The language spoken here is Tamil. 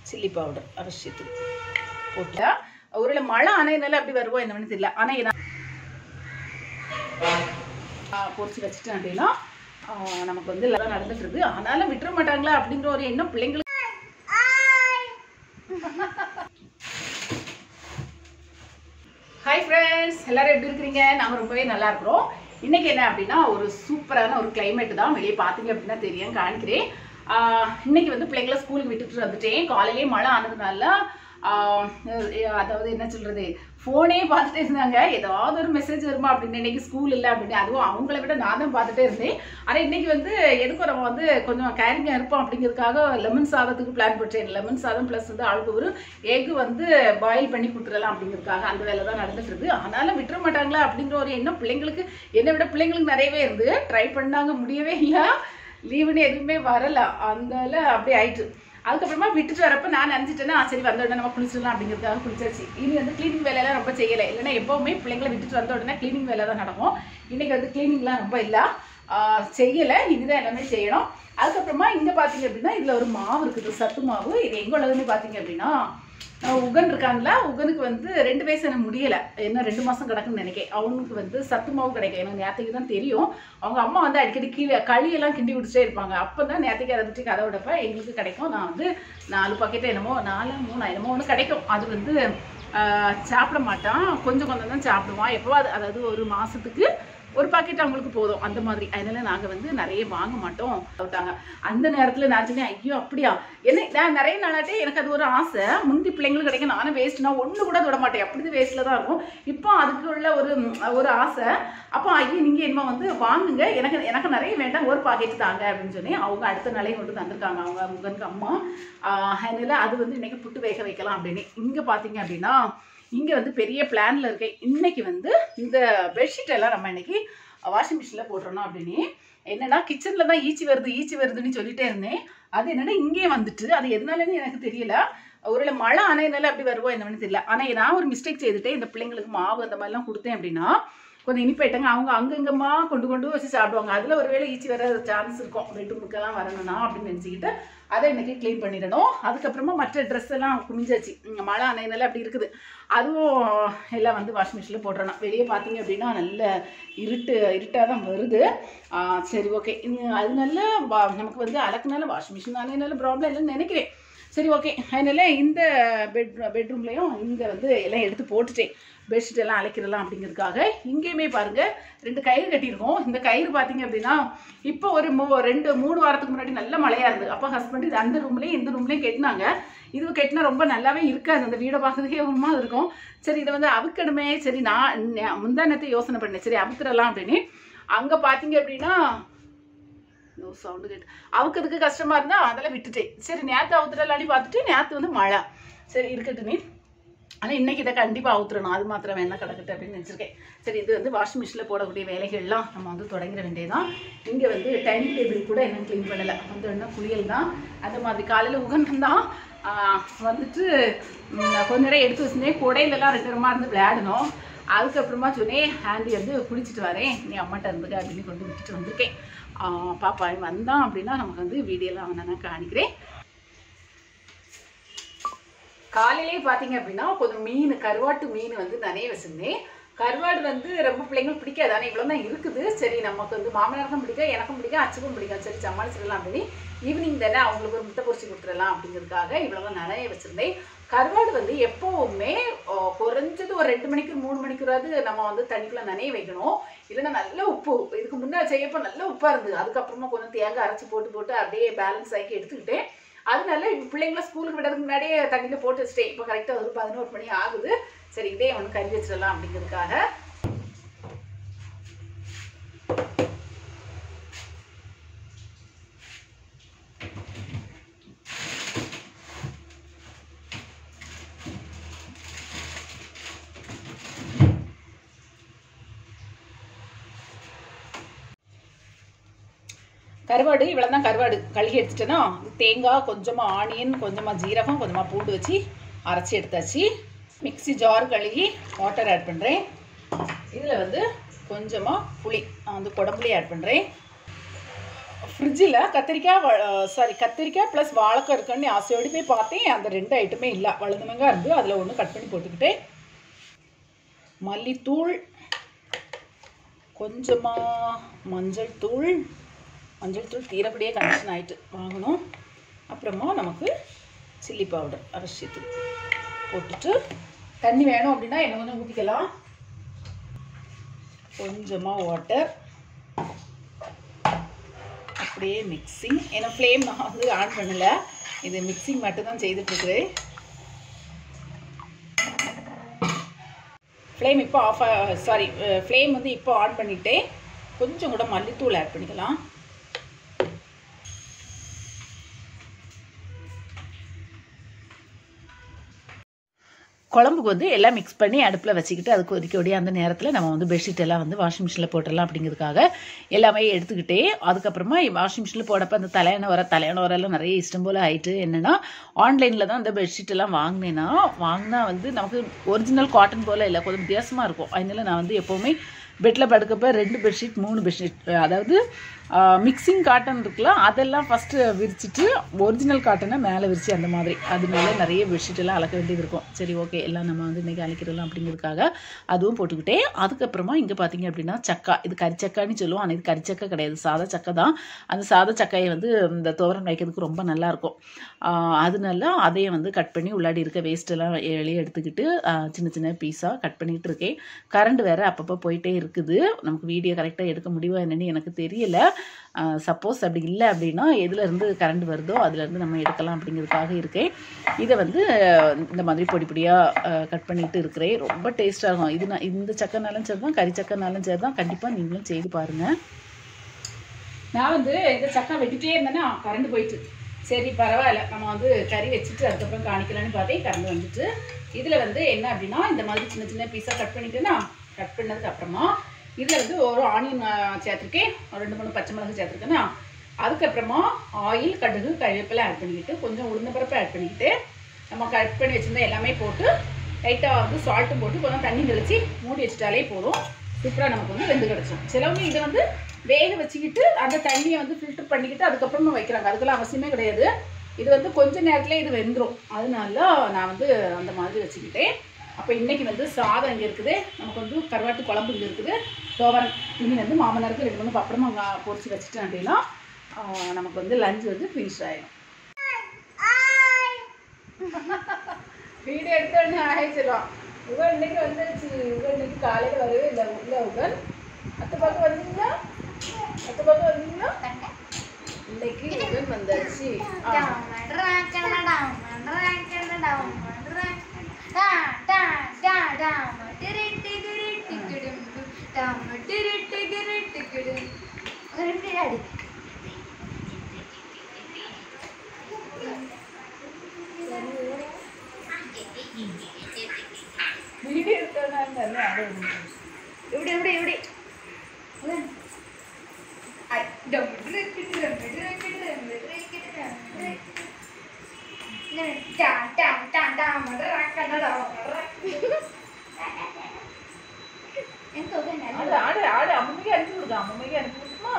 சில்லி பவுடர் அரைச்சிட்டு போட்டா ஒருவேளை மழை ஆனையினால அப்படி வருவோம் என்னன்னு தெரியல. ஆனால் பொறிச்சு வச்சுட்டேன் அப்படின்னா நமக்கு வந்து எல்லாம் நடந்துட்டு இருக்கு. ஆனாலும் விட்டுற மாட்டாங்களா அப்படிங்கிற ஒரு எண்ணம் பிள்ளைங்களுக்கு. ஹாய் ஃப்ரெண்ட்ஸ், எல்லாரும் எப்படி இருக்கிறீங்க? நாங்கள் ரொம்பவே நல்லா இருக்கிறோம். இன்னைக்கு என்ன அப்படின்னா ஒரு சூப்பரான ஒரு கிளைமேட் தான். வெளியே பார்த்தீங்க அப்படின்னா தெரியும், காணிக்கிறேன். இன்னைக்கு வந்து பிள்ளைங்களை ஸ்கூலுக்கு விட்டுட்டு வந்துட்டேன். காலையிலேயே மழை ஆனதுனால அதாவது என்ன சொல்றது, ஃபோனே பார்த்துட்டே இருந்தாங்க. ஏதாவது ஒரு மெசேஜ் வருமா அப்படின்னு. இன்னைக்கு ஸ்கூல் இல்லை அப்படின்னு. அதுவும் அவங்கள விட நான் தான் பார்த்துட்டே இருந்தேன். ஆனால் இன்னைக்கு வந்து எதுக்கும் நம்ம வந்து கொஞ்சம் கேரிங்காக இருப்போம் அப்படிங்கிறதுக்காக லெமன் சாதத்துக்கு பிளான் போட்டேன். லெமன் சாதம் ப்ளஸ் வந்து ஆளுக்கு ஒரு எக்கு வந்து பாயில் பண்ணி கொடுத்துடலாம் அப்படிங்கிறதுக்காக அந்த வேலை தான் நடந்துட்டு இருக்கு. ஆனாலும் விட்டுற மாட்டாங்களா அப்படிங்கிற ஒரு எண்ணம் பிள்ளைங்களுக்கு, என்னை விட பிள்ளைங்களுக்கு நிறையவே இருந்து ட்ரை பண்ணாங்க, முடியவே இல்லை. லீவுன்னு எதுவுமே வரலை, அந்த அப்படியே ஆயிட்டு. அதுக்கப்புறமா விட்டுட்டு வரப்போ நான் நினச்சிட்டேன்னா சரி வந்த உடனே நம்ம குளிச்சிடலாம் அப்படிங்கிறதுக்காக குளிச்சாச்சு. இனி வந்து க்ளீனிங் வேலையெல்லாம் ரொம்ப செய்யலை. இல்லைன்னா எப்போவுமே பிள்ளைங்களை விட்டுட்டு வந்த உடனே க்ளீனிங் வேலை தான் நடக்கும். இன்றைக்கி வந்து க்ளீனிங்லாம் ரொம்ப இல்லை, செய்யலை. இதுதான் எல்லாமே செய்யணும். அதுக்கப்புறமா இங்கே பார்த்தீங்க அப்படின்னா இதில் ஒரு மாவு இருக்குது, சத்து மாவு. இது எங்கே உள்ளதுன்னு பார்த்தீங்க அப்படின்னா உகன் இருக்காங்களா, உகனுக்கு வந்து 2 வயசு எனக்கு முடியலை, என்ன 2 மாதம் கிடக்குன்னு நினைக்கிறேன். அவனுக்கு வந்து சத்து மாவு கிடைக்கும். எனக்கு நேற்றுக்கு தான் தெரியும். அவங்க அம்மா வந்து அடிக்கடி கீழே களியெல்லாம் கிண்டி குடிச்சிட்டே இருப்பாங்க. அப்போ தான் நேற்றுக்கு அதை பற்றி கதை விடப்ப எங்களுக்கு கிடைக்கும். நான் வந்து 4 பாக்கெட்டு என்னமோ 4 3 என்னமோ ஒன்று கிடைக்கும். அது வந்து சாப்பிட மாட்டான், கொஞ்சம் கொஞ்சம் தான் சாப்பிடுவான். எப்போ அதாவது ஒரு மாதத்துக்கு ஒரு பாக்கெட் அவங்களுக்கு போதும் அந்த மாதிரி. அதனால நாங்கள் வந்து நிறைய வாங்க மாட்டோம் விட்டாங்க. அந்த நேரத்தில் நான் சொன்னேன், ஐயோ அப்படியா, என்ன நான் நிறைய நாளாட்டே எனக்கு அது ஒரு ஆசை. முந்தி பிள்ளைங்களுக்கு கிடைக்கும், நானும் வேஸ்ட்னா ஒன்று கூட விட மாட்டேன், அப்படி வேஸ்ட்டில் தான் இருக்கும். இப்போ அதுக்கு உள்ள ஒரு ஆசை. அப்போ ஐயோ நீங்கள் என்ன வந்து வாங்குங்க, எனக்கு நிறைய வேண்டாம், ஒரு பாக்கெட் தாங்க அப்படின்னு சொல்லி அவங்க அடுத்த நாளையும் கொண்டு தந்திருக்காங்க அவங்க முகனுக்கு அம்மா. அதனால அது வந்து இன்றைக்கி புட்டு வேக வைக்கலாம் அப்படின்னு. இங்கே பார்த்தீங்க அப்படின்னா இங்கே வந்து பெரிய பிளானில் இருக்கேன். இன்றைக்கி வந்து இந்த பெட்ஷீட் எல்லாம் நம்ம இன்றைக்கி வாஷிங் மிஷினில் போட்டுறணும் அப்படின்னு. என்னென்னா கிச்சனில் தான் ஈச்சி வருதுன்னு சொல்லிட்டே இருந்தேன். அது என்னென்னா இங்கே வந்துட்டு, அது எதனாலன்னு எனக்கு தெரியல. ஒருவேளை மழை ஆனையினால அப்படி வருவோம் என்னன்னு தெரியல. ஆனால் நான் ஒரு மிஸ்டேக் செய்துட்டேன். இந்த பிள்ளைங்களுக்கு மாவு அந்த மாதிரிலாம் கொடுத்தேன் அப்படின்னா கொஞ்சம் இனிப்பாயிட்டாங்க. அவங்க அங்கங்கம்மா கொண்டு வச்சு சாப்பிடுவாங்க. அதில் ஒரு வேளை ஈச்சி வர சான்ஸ் இருக்கும், பெட்ரூமுக்கெல்லாம் வரணும்னா அப்படின்னு நினச்சிக்கிட்டு அதை இன்றைக்கி க்ளீன் பண்ணிடணும். அதுக்கப்புறமா மற்ற ட்ரெஸ் எல்லாம் குமிஞ்சாச்சு. மழை ஆனையினால அப்படி இருக்குது. அதுவும் எல்லாம் வந்து வாஷிங் மிஷினில் போட்டுறணும். வெளியே பார்த்தீங்க அப்படின்னா நல்ல இருட்டாக தான் வருது. சரி ஓகே, அது நல்ல நமக்கு வந்து அலக்குனால வாஷிங் மிஷின் ஆனையினால ப்ராப்ளம் இல்லைன்னு நினைக்கிறேன். சரி ஓகே, அதனால் இந்த பெட்ரூம்லேயும் இங்கே வந்து எல்லாம் எடுத்து போட்டுட்டேன். பெட்ஷீட் எல்லாம் அழைக்கிறலாம் அப்படிங்கிறதுக்காக. இங்கேயுமே பாருங்கள் 2 கயிறு கட்டியிருக்கோம். இந்த கயிறு பார்த்தீங்க அப்படின்னா இப்போ ஒரு 2-3 வாரத்துக்கு முன்னாடி நல்ல மழையாக இருந்தது. அப்போ ஹஸ்பண்ட் இது அந்த ரூம்லேயும் இந்த ரூம்லேயும் கட்டினாங்க. இது கட்டினா ரொம்ப நல்லாவே இருக்காது, அந்த வீடை பார்க்குறதுக்கே ஒரு மாதிரி இருக்கும். சரி இதை வந்து அவுக்கணுமே, சரி நான் முந்தானத்தை யோசனை பண்ணேன், சரி அவுத்துடலாம் அப்படின்னு. அங்கே பார்த்தீங்க அப்படின்னா சவுண்டு கேட்டு அவுக்கிறதுக்கு கஷ்டமாக இருந்தால் அதெல்லாம் விட்டுட்டேன். சரி நேற்று அவுத்துடலான்னு பார்த்துட்டு நேற்று வந்து மழை, சரி இருக்கட்டுமே. ஆனால் இன்றைக்கி இதை கண்டிப்பாக அவுத்துறணும், அது மாத்திரம் வேணால் கிடக்கட்டு அப்படின்னு நினச்சிருக்கேன். சரி இது வந்து வாஷிங் மிஷினில் போடக்கூடிய வேலைகள்லாம் நம்ம வந்து தொடங்கிட வேண்டியதான். இங்கே வந்து டைனிங் டேபிள் கூட இன்னும் க்ளீன் பண்ணலை. வந்து என்ன குளியல் தான் அந்த மாதிரி. காலையில் உகன் தான் வந்துட்டு கொஞ்ச நேரம் எடுத்து வச்சுருந்தேன். குடையிலலாம் 2 நேரமாக இருந்து விளையாடணும். அதுக்கப்புறமா சொன்னேன், ஆண்டி வந்து குளிச்சுட்டு வரேன், நீ அம்மாட்ட இருந்துக்க அப்படின்னு கொண்டு விட்டுட்டு வந்திருக்கேன். பாப்பா வந்தான் அப்படின்னா நமக்கு வந்து வீடியோலாம் நான் காணிக்கிறேன். காலையிலேயே பார்த்தீங்க அப்படின்னா கொஞ்சம் மீன், கருவாட்டு மீன் வந்து நிறைய வச்சுருந்தேன். கருவாடு வந்து ரொம்ப பிள்ளைங்களுக்கு பிடிக்காது, ஆனால் இவ்வளோ தான் இருக்குது. சரி நமக்கு வந்து மாமனாருக்கும் பிடிக்கும், எனக்கும் பிடிக்கும், அச்சுக்கும் பிடிக்கும். சரி சமாளிச்சிடலாம் அப்படின்னு ஈவினிங் தானே அவங்களுக்கு ஒரு முட்டை பொரிச்சு கொடுத்துடலாம் அப்படிங்கிறதுக்காக இவ்வளோ நிறைய வச்சுருந்தேன். கருவாடு வந்து எப்போவுமே குறைஞ்சது ஒரு 2 மணிக்கு 3 மணிக்குறாது நம்ம வந்து தண்ணிக்குள்ளே நனைய வைக்கணும். இல்லைன்னா நல்ல உப்பு, இதுக்கு முன்னாடி செய்யப்போ நல்ல உப்பாக இருந்தது. அதுக்கப்புறமா கொஞ்சம் தேங்காய் அரைச்சி போட்டு அப்படியே பேலன்ஸ் ஆக்கி எடுத்துக்கிட்டேன். அதனால இப்போ பிள்ளைங்களை ஸ்கூலுக்கு விடுறதுக்கு முன்னாடியே தண்ணியில் போட்டு வச்சுட்டேன். இப்போ கரெக்டாக ஒரு 11 மணி ஆகுது. சரி இதே ஒன்று கறி வச்சிடலாம் அப்படிங்கிறதுக்காக. கருவாடு இவ்வளோ தான். கருவாடு கழுகி எடுத்துட்டேன்னா தேங்காய், கொஞ்சமாக ஆனியன், கொஞ்சமாக ஜீரகம், கொஞ்சமாக பூண்டு வச்சு அரைச்சி எடுத்தாச்சு. மிக்ஸி ஜார் கழுகி வாட்டர் ஆட் பண்ணுறேன். இதில் வந்து கொஞ்சமாக புளி, நான் வந்து குடம்புளி ஆட் பண்ணுறேன். ஃப்ரிட்ஜில் கத்திரிக்காய் ப்ளஸ் வாழைக்காய் இருக்குன்னு ஆசையோடு போய் பார்த்தேன். அந்த 2 ஐட்டமே இல்லை, வழுதுனங்க இருந்து அதில் ஒன்று கட் பண்ணி போட்டுக்கிட்டேன். மல்லித்தூள், கொஞ்சமாக மஞ்சள் தூள் தீரப்படியே கண்டிஷன் ஆகிட்டு வாங்கணும். அப்புறமா நமக்கு சில்லி பவுடர் அரிசித்தூள் போட்டுட்டு தண்ணி வேணும் அப்படின்னா என்ன கொஞ்சம் ஊற்றிக்கலாம். கொஞ்சமாக வாட்டர், அப்படியே மிக்சிங். ஏன்னா ஃப்ளேம் நான் வந்து ஆன் பண்ணலை, இது மிக்சிங் மட்டும்தான் செய்துட்ருக்குறேன். ஃப்ளேம் இப்போ ஃப்ளேம் வந்து இப்போ ஆன் பண்ணிவிட்டேன். கொஞ்சம் கூட மல்லித்தூள் ஆட் பண்ணிக்கலாம். குழம்புக்கு வந்து எல்லாம் மிக்ஸ் பண்ணி அடுப்பில் வச்சுக்கிட்டு அது கொதிக்கக்கூடிய அந்த நேரத்தில் நம்ம வந்து பெட்ஷீட் எல்லாம் வந்து வாஷிங் மிஷினில் போட்டுடலாம் அப்படிங்கிறதுக்காக எல்லாமே எடுத்துக்கிட்டே அதுக்கப்புறமா வாஷிங் மிஷினில் போடப்போ அந்த தலையான வரலாம் நிறைய இஷ்டம் போல் ஆகிட்டு. என்னென்னா ஆன்லைனில் தான் அந்த பெட்ஷீட் எல்லாம் வாங்கினா வந்து நமக்கு ஒரிஜினல் காட்டன் போல் இல்லை, கொஞ்சம் வித்தியாசமாக இருக்கும். அதனால நான் வந்து எப்போவுமே பெட்டில் படுக்கப்போ 2 பெட்ஷீட் 3 பெட்ஷீட், அதாவது மிக்சிங் காட்டன் இருக்குல்ல அதெல்லாம் ஃபஸ்ட்டு விரிச்சிட்டு ஒரிஜினல் காட்டனை மேலே விரிச்சு அந்த மாதிரி அதனால நிறைய பெட்ஷீட்டெல்லாம் அலக்க வேண்டியது இருக்கும். சரி ஓகே, எல்லாம் நம்ம வந்து இன்றைக்கி அழைக்கிறலாம் அப்படிங்கிறதுக்காக அதுவும் போட்டுக்கிட்டே அதுக்கப்புறமா இங்கே பார்த்தீங்க அப்படின்னா சக்கா, இது கறிச்சக்கான்னு சொல்லுவோம். ஆனால் இது கறிச்சக்கை கிடையாது, சாதா சக்கை தான். அந்த சாதா சக்கையை வந்து இந்த துவரம் வைக்கிறதுக்கு ரொம்ப நல்லாயிருக்கும். அதனால அதையும் வந்து கட் பண்ணி உள்ளாடி இருக்க வேஸ்ட்டெல்லாம் வெளியே எடுத்துக்கிட்டு சின்ன சின்ன பீஸாக கட் பண்ணிகிட்டு இருக்கேன். கரண்ட் வேறு அப்பப்போ போயிட்டே இருக்குது, நமக்கு வீடியோ கரெக்டாக எடுக்க முடியுமா என்னன்னு எனக்கு தெரியல. சப்போஸ் அப்படி இல்லை அப்படின்னா எதுலேருந்து கரண்ட் வருதோ அதுலேருந்து நம்ம எடுக்கலாம் அப்படிங்கிறதுக்காக இருக்கேன். இதை வந்து இந்த மாதிரி பொடி பொடியாக கட் பண்ணிட்டு இருக்கிறேன். ரொம்ப டேஸ்ட்டாக இருக்கும். இது நான் இந்த சக்கைனாலும் சரி தான், கறி சக்கைனாலும் சரி தான், கண்டிப்பாக நீங்களும் செய்து பாருங்கள். நான் வந்து இந்த சக்கை வெட்டிகிட்டே இருந்தேன்னா கரண்ட் போயிட்டு, சரி பரவாயில்ல நம்ம வந்து கறி வச்சுட்டு அதுக்கப்புறம் காணிக்கலான்னு பார்த்தே கரண்ட் வந்துட்டு. இதில் வந்து என்ன அப்படின்னா இந்த மாதிரி சின்ன சின்ன பீஸாக கட் பண்ணிட்டேன்னா கட் பண்ணதுக்கு அப்புறமா இதில் வந்து ஒரு ஆனியன் சேர்த்துருக்கேன், ஒரு 2-3 பச்சை மிளகு சேர்த்துருக்கேன்னா அதுக்கப்புறமா ஆயில், கடுகு, கறிவேப்பிலை ஆட் பண்ணிக்கிட்டு கொஞ்சம் உளுந்தம்பருப்பு ஆட் பண்ணிக்கிட்டு நம்ம கட் பண்ணி வச்சுருந்தா எல்லாமே போட்டு லைட்டாக வந்து சால்ட்டும் போட்டு கொஞ்சம் தண்ணி தெளித்து மூடி வச்சுட்டாலே போதும். சூப்பராக நமக்கு வந்து வெந்து கிடச்சிடும். சிலவங்க இதை வந்து வேக வச்சுக்கிட்டு அந்த தண்ணியை வந்து ஃபில்டர் பண்ணிக்கிட்டு அதுக்கப்புறமா வைக்கிறாங்க, அதுக்கெல்லாம் அவசியமே கிடையாது. இது வந்து கொஞ்சம் நேரத்தில் இது வெந்துடும், அதனால நான் வந்து அந்த மாதிரி வச்சுக்கிட்டேன். அப்போ இன்றைக்கி வந்து சாதம் இங்கே இருக்குது, நமக்கு வந்து கருவாட்டு குழம்பு இங்கே இருக்குது, துவரம் இனி வந்து மாமனாருக்கு 2-3 பப்படமாக பொரிச்சு வச்சுட்டேன் அப்படின்னா நமக்கு வந்து லஞ்ச் வந்து ஃபினிஷ் ஆகிடும். வீடியோ எடுத்தோடனே ஆயிடுச்சிடும். உங்கள் இன்றைக்கி வந்துடுச்சு, உங்கள் இன்றைக்கி காலையில் வரவே இல்லை. உள்ள உங்கள் அத்தை பக்கம் வந்தீங்களா? இன்னைக்கு உங்கள் வந்தாச்சு. வீடியோ எடுத்தோன்னா இப்படி ஆடு அம்மைக்கு அனுப்பி விடுங்க, அம்மைக்கு அனுப்பி விடுமா?